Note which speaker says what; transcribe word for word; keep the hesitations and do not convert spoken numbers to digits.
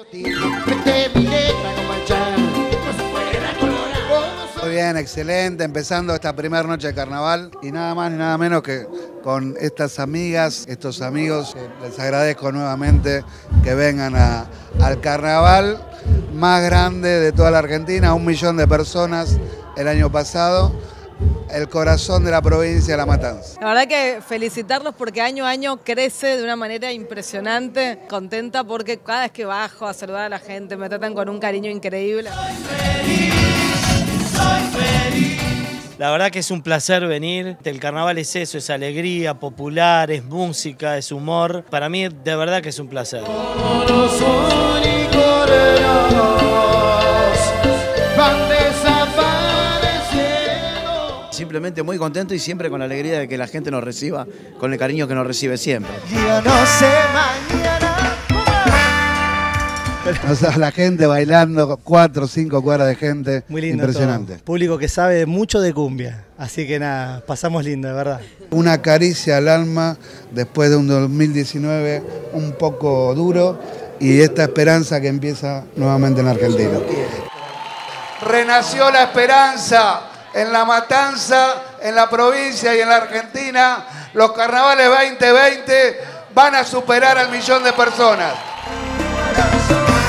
Speaker 1: Muy bien, excelente, empezando esta primera noche de carnaval y nada más ni nada menos que con estas amigas, estos amigos. Les agradezco nuevamente que vengan a, al carnaval más grande de toda la Argentina, un millón de personas el año pasado. El corazón de la provincia de La Matanza.
Speaker 2: La verdad que felicitarlos porque año a año crece de una manera impresionante. Contenta porque cada vez que bajo a saludar a la gente me tratan con un cariño increíble.
Speaker 3: Soy feliz, soy feliz. La verdad que es un placer venir. El carnaval es eso, es alegría popular, es música, es humor. Para mí de verdad que es un placer. Como los unicornios van desapareciendo.
Speaker 4: Simplemente muy contento y siempre con la alegría de que la gente nos reciba, con el cariño que nos recibe siempre.
Speaker 3: Yo no sé mañana.
Speaker 1: O sea, la gente bailando, cuatro o cinco cuadras de gente,
Speaker 5: muy lindo,
Speaker 1: impresionante.
Speaker 5: Todo. Público que sabe mucho de cumbia, así que nada, pasamos lindo, de verdad.
Speaker 1: Una caricia al alma después de un dos mil diecinueve un poco duro y esta esperanza que empieza nuevamente en Argentina. Renació la esperanza en La Matanza, en la provincia y en la Argentina. Los carnavales veinte veinte van a superar al millón de personas.